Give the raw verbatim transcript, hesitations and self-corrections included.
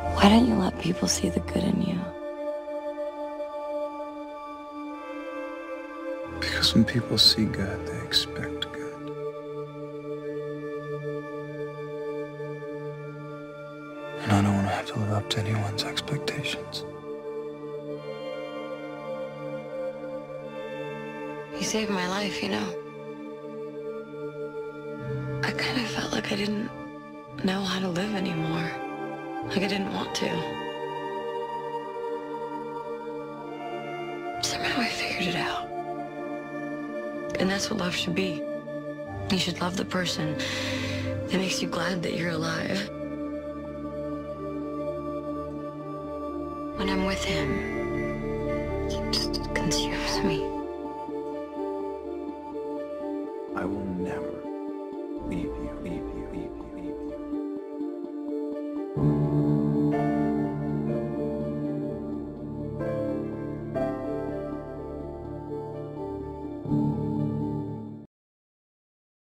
Why don't you let people see the good in you? Because when people see good, they expect good. And I don't want to have to live up to anyone's expectations. You saved my life, you know. I kind of felt like I didn't know how to live anymore. Like I didn't want to. Somehow I figured it out. And that's what love should be. You should love the person that makes you glad that you're alive. When I'm with him, it just consumes me. I will never leave you, leave you, leave you, leave you.